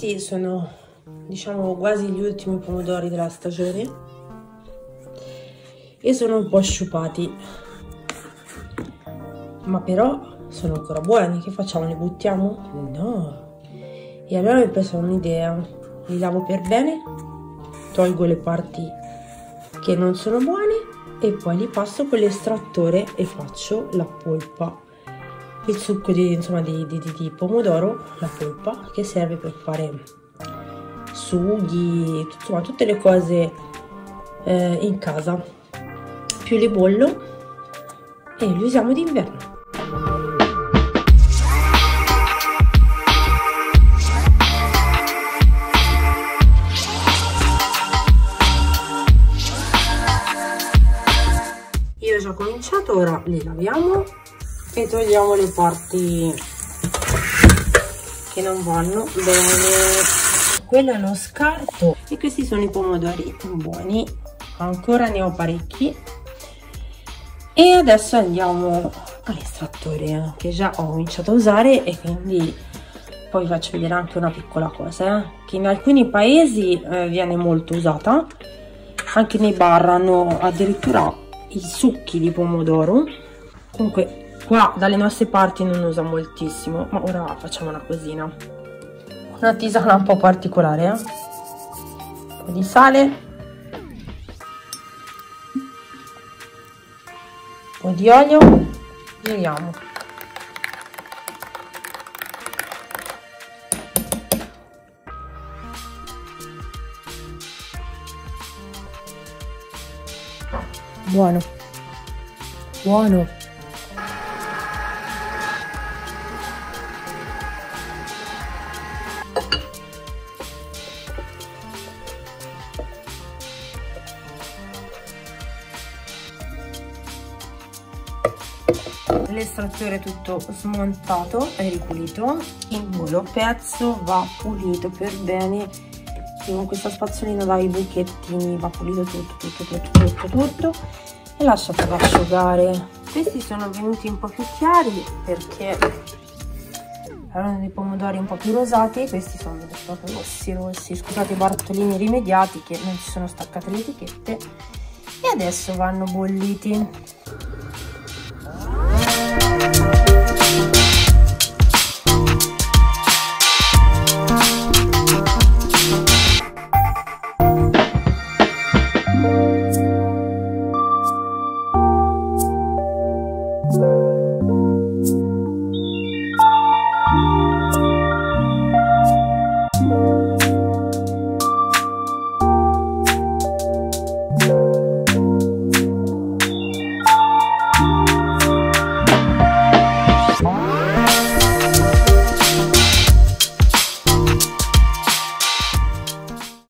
Questi sono, diciamo, quasi gli ultimi pomodori della stagione e sono un po' sciupati, ma però sono ancora buoni. Che facciamo? Li buttiamo? No. E allora mi ho preso un'idea: li lavo per bene, tolgo le parti che non sono buone e poi li passo con l'estrattore e faccio la polpa, il succo di pomodoro, la polpa che serve per fare sughi, insomma tutte le cose in casa. Più li bollo e li usiamo d'inverno. Io ho già cominciato, ora li laviamo e togliamo le parti che non vanno bene. Quello è lo scarto e questi sono i pomodori buoni, ancora ne ho parecchi. E adesso andiamo all'estrattore che già ho cominciato a usare, e quindi poi vi faccio vedere anche una piccola cosa che in alcuni paesi viene molto usata, anche nei bar hanno addirittura i succhi di pomodoro. Comunque qua dalle nostre parti non usa moltissimo, ma ora facciamo una cosina, una tisana un po' particolare, un po' di sale, un po' di olio, giriamo. Buono, buono. L'estrattore tutto smontato e ripulito, il volo pezzo va pulito per bene, e con questa spazzolina dai buchettini va pulito tutto e lasciatelo asciugare. Questi sono venuti un po' più chiari perché erano dei pomodori un po' più rosati, questi sono proprio rossi, scusate i bartolini rimediati che non si sono staccate le etichette, e adesso vanno bolliti.